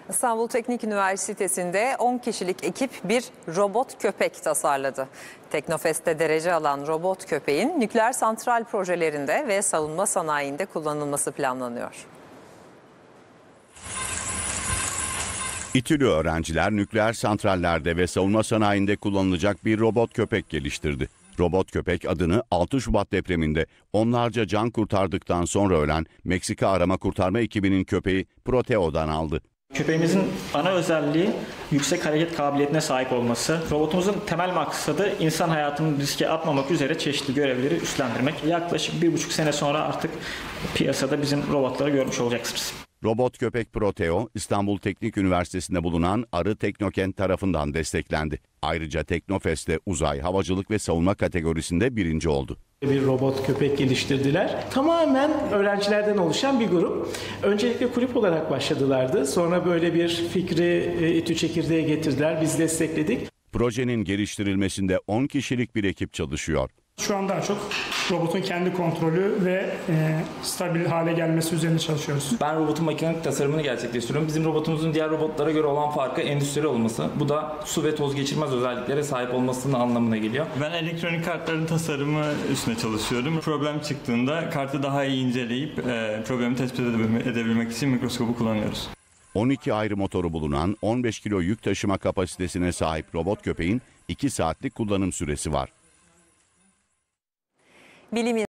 İstanbul Teknik Üniversitesi'nde 10 kişilik ekip bir robot köpek tasarladı. Teknofest'te derece alan robot köpeğin nükleer santral projelerinde ve savunma sanayinde kullanılması planlanıyor. İTÜ'lü öğrenciler nükleer santrallerde ve savunma sanayinde kullanılacak bir robot köpek geliştirdi. Robot köpek adını 6 Şubat depreminde onlarca can kurtardıktan sonra ölen Meksika arama kurtarma ekibinin köpeği Proteo'dan aldı. Köpeğimizin ana özelliği yüksek hareket kabiliyetine sahip olması. Robotumuzun temel maksadı insan hayatını riske atmamak üzere çeşitli görevleri üstlendirmek. Yaklaşık 1,5 sene sonra artık piyasada bizim robotları görmüş olacaksınız. Robot köpek Proteo, İstanbul Teknik Üniversitesi'nde bulunan Arı Teknokent tarafından desteklendi. Ayrıca Teknofest'te uzay, havacılık ve savunma kategorisinde birinci oldu. Bir robot köpek geliştirdiler. Tamamen öğrencilerden oluşan bir grup. Öncelikle kulüp olarak başladılardı. Sonra böyle bir fikri İTÜ çekirdeğe getirdiler. Biz destekledik. Projenin geliştirilmesinde 10 kişilik bir ekip çalışıyor. Şu an daha çok robotun kendi kontrolü ve stabil hale gelmesi üzerine çalışıyoruz. Ben robotun makinelik tasarımını gerçekleştiriyorum. Bizim robotumuzun diğer robotlara göre olan farkı endüstriyel olması. Bu da su ve toz geçirmez özelliklere sahip olmasının anlamına geliyor. Ben elektronik kartların tasarımı üstüne çalışıyorum. Problem çıktığında kartı daha iyi inceleyip problemi tespit edebilmek için mikroskobu kullanıyoruz. 12 ayrı motoru bulunan 15 kilo yük taşıma kapasitesine sahip robot köpeğin 2 saatlik kullanım süresi var. Bilim